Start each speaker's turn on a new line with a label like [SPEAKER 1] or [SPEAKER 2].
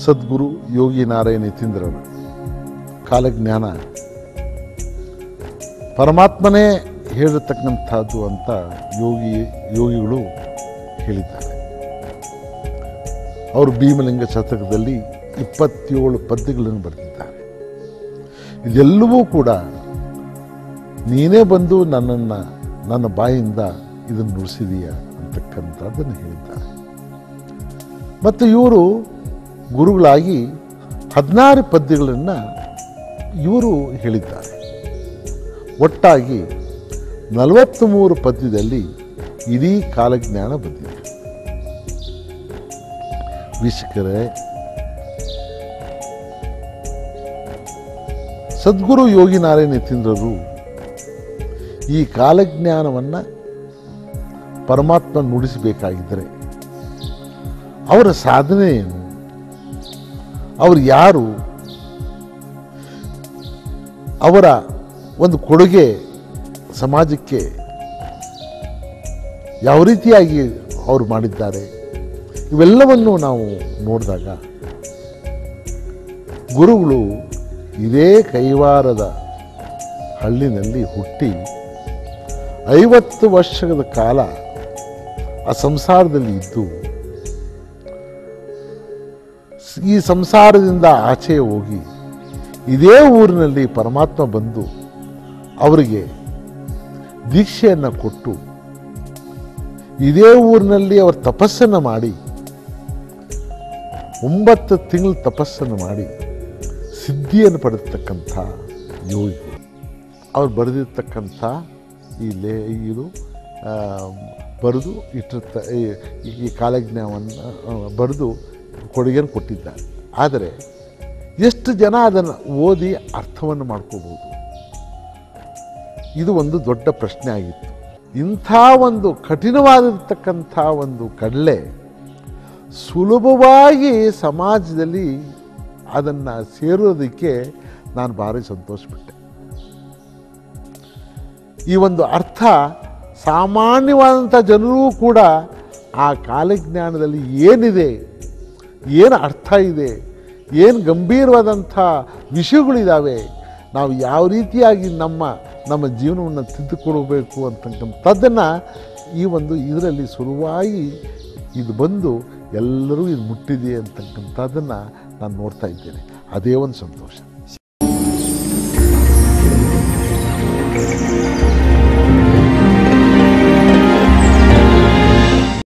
[SPEAKER 1] ಸದ್ಗುರು ಯೋಗಿ ನಾರಾಯಣ ಯತೀಂದ್ರರ ಕಾಲಜ್ಞಾನ ಪರಮಾತ್ಮನೇ ಹೇಳಿರ್ತಕ್ಕಂಥದ್ದು ಅಂತ ಯೋಗಿಗಳು ಹೇಳಿದ್ದಾರೆ. ಅವರು ಭೀಮಲಿಂಗ ಶತಕದಲ್ಲಿ 27 ಪದ್ಯಗಳನ್ನು ಬರೆದಿದ್ದಾರೆ. ಇದೆಲ್ಲವೂ ಕೂಡ ನೀನೇ ಬಂದು ನನ್ನ ಬಾಯಿಂದ ಇದನ್ನು ನುಡಿಸಿದೀಯ ಅಂತಕ್ಕಂಥದ್ದನ್ನು ಹೇಳಿದ್ದಾರೆ. ಮತ್ತು ಇವರು ಗುರುಗಳಾಗಿ 16 ಪದ್ಯಗಳನ್ನು ಇವರು ಹೇಳಿದ್ದಾರೆ. ಒಟ್ಟಾಗಿ 43 ಪದ್ಯದಲ್ಲಿ ಇಡೀ ಕಾಲಜ್ಞಾನ ಬಂದಿದೆ. ವೀಕ್ಷಕರೇ, ಸದ್ಗುರು ಯೋಗಿ ನಾರಾಯಣ ಯತೀಂದ್ರರು ಈ ಕಾಲಜ್ಞಾನವನ್ನು ಪರಮಾತ್ಮ ನುಡಿಸಬೇಕಾಗಿದ್ದರೆ ಅವರ ಸಾಧನೆ ಏನು, ಅವರು ಯಾರು, ಅವರ ಒಂದು ಕೊಡುಗೆ ಸಮಾಜಕ್ಕೆ ಯಾವ ರೀತಿಯಾಗಿ ಅವರು ಮಾಡಿದ್ದಾರೆ, ಇವೆಲ್ಲವನ್ನು ನಾವು ನೋಡಿದಾಗ ಗುರುಗಳು ಇದೇ ಕೈವಾರದ ಹಳ್ಳಿನಲ್ಲಿ ಹುಟ್ಟಿ 50 ವರ್ಷದ ಕಾಲ ಆ ಸಂಸಾರದಲ್ಲಿ ಇದ್ದು ಈ ಸಂಸಾರದಿಂದ ಆಚೆ ಹೋಗಿ ಇದೇ ಊರಿನಲ್ಲಿ ಪರಮಾತ್ಮ ಬಂದು ಅವರಿಗೆ ದೀಕ್ಷೆಯನ್ನು ಕೊಟ್ಟು ಇದೇ ಊರಿನಲ್ಲಿ ಅವರು ತಪಸ್ಸನ್ನು ಮಾಡಿ 9 ತಿಂಗಳು ತಪಸ್ಸನ್ನು ಮಾಡಿ ಸಿದ್ಧಿಯನ್ನು ಪಡೆದಿರ್ತಕ್ಕಂಥ ಯೋಗಿಗಳು. ಅವ್ರು ಬರೆದಿರ್ತಕ್ಕಂಥ ಇದು ಬರೆದು ಈ ಕಾಲಜ್ಞಾನವನ್ನು ಬರೆದು ಕೊಡುಗೆಯನ್ನು ಕೊಟ್ಟಿದ್ದಾರೆ. ಆದರೆ ಎಷ್ಟು ಜನ ಅದನ್ನು ಓದಿ ಅರ್ಥವನ್ನು ಮಾಡ್ಕೋಬಹುದು, ಇದು ಒಂದು ದೊಡ್ಡ ಪ್ರಶ್ನೆ ಆಗಿತ್ತು. ಇಂಥ ಒಂದು ಕಠಿಣವಾಗಿರ್ತಕ್ಕಂಥ ಒಂದು ಕಡಲೆ ಸುಲಭವಾಗಿ ಸಮಾಜದಲ್ಲಿ ಅದನ್ನು ಸೇರೋದಕ್ಕೆ ನಾನು ಭಾರಿ ಸಂತೋಷಪಟ್ಟೆ. ಈ ಒಂದು ಅರ್ಥ ಸಾಮಾನ್ಯವಾದಂಥ ಜನರೂ ಕೂಡ ಆ ಕಾಲಜ್ಞಾನದಲ್ಲಿ ಏನಿದೆ, ಏನು ಅರ್ಥ ಇದೆ, ಏನು ಗಂಭೀರವಾದಂಥ ವಿಷಯಗಳಿದ್ದಾವೆ, ನಾವು ಯಾವ ರೀತಿಯಾಗಿ ನಮ್ಮ ಜೀವನವನ್ನು ತಿದ್ದುಕೊಡಬೇಕು ಅಂತಕ್ಕಂಥದ್ದನ್ನು ಈ ಒಂದು ಇದರಲ್ಲಿ ಸುಲಭವಾಗಿ ಇದು ಬಂದು ಎಲ್ಲರೂ ಇದು ಮುಟ್ಟಿದೆ ಅಂತಕ್ಕಂಥದ್ದನ್ನು ನಾನು ನೋಡ್ತಾ ಇದ್ದೇನೆ. ಅದೇ ಒಂದು ಸಂತೋಷ.